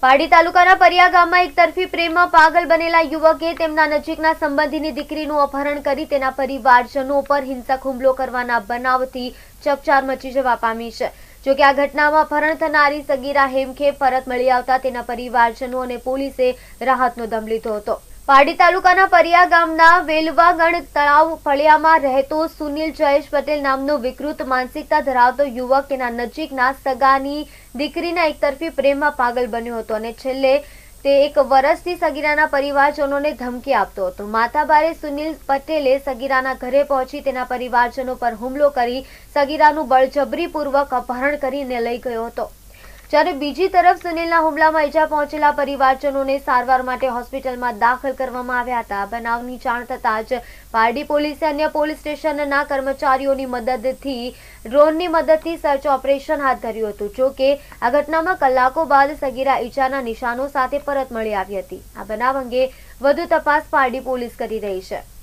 પારડી તાલુકાના પરિયા ગામમાં એકતરફી પ્રેમમાં પાગલ બનેલા યુવકે તેમના નજીકના સંબંધીની દીકરીનું અપહરણ કરી તેના પરિવારજનો પર હિંસક હુમલો કરવાના બનાવથી ચકચાર મચી જવા પામી છે। જો કે આ ઘટનામાં અપહરણ થનારી સગીરા હેમખેમ પરત મળી આવતા તેના પરિવારજનો અને પોલીસે રાહતનો દમ લીધો હતો। પારડી તાલુકાના પરિયા ગામના વેલવાગણ તળાવ ફળિયામાં રહેતો સુનિલ જયેશ પટેલ નામનો વિકૃત માનસિકતા ધરાવતો યુવક તેના નજીકના સગાની દીકરીના એકતરફી પ્રેમમાં પાગલ બન્યો હતો અને છેલ્લે તે 1 વર્ષથી સગીરાના પરિવારજનોને ધમકી આપતો હતો। માથાભારે સુનિલ પટેલે સગીરાના ઘરે પહોંચી તેના પરિવારજનો પર હુમલો કરી સગીરાનું બળજબરીપૂર્વક અપહરણ કરીને લઈ ગયો હતો। જ્યારે બીજી તરફ સુનિલના હુમલામાં ઈજા પહોંચેલા પરિવારજનોને સારવાર માટે હોસ્પિટલમાં દાખલ કરવામાં આવ્યા હતા। બનાવની જાણ થતાં જ પારડી પોલીસે અન્ય પોલીસ સ્ટેશનના કર્મચારીઓની મદદથી ડ્રોનની મદદથી સર્ચ ઓપરેશન હાથ ધર્યું હતું। જો કે આ ઘટનામાં કલાકો બાદ સગીરા ઈજાના નિશાનો સાથે પરત મળી આવી હતી। આ બનાવ અંગે વધુ તપાસ પારડી પોલીસ કરી રહી છે।